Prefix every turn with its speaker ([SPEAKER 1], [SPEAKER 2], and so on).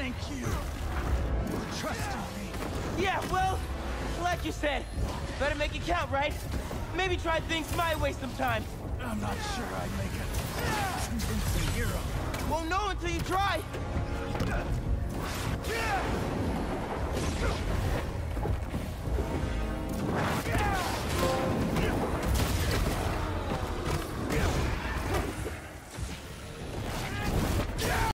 [SPEAKER 1] Thank you for trusting me.
[SPEAKER 2] Yeah, well, like you said, better make it count, right? Maybe try things my way sometime.
[SPEAKER 1] I'm not sure I'd make a convincing hero.
[SPEAKER 2] Won't know until you try.